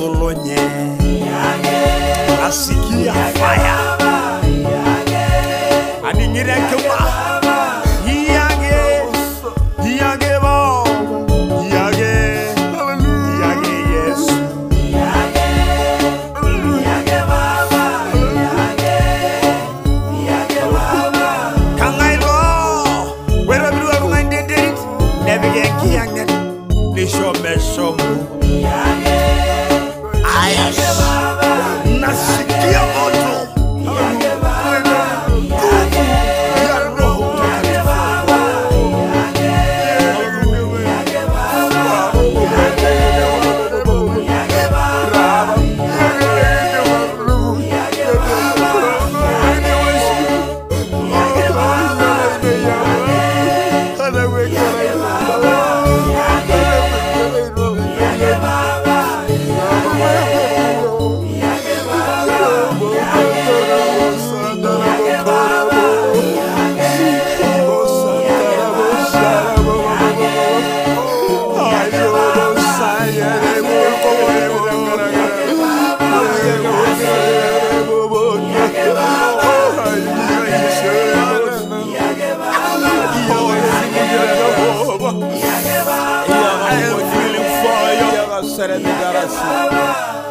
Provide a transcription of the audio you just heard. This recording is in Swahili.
solonye asikia fire aninyire kema yage bo yage yes yage baba yage baba kangailo wera biru ngandende nebige kiyange nisho meshomu yage ayage baba nasikia moto yage baba Será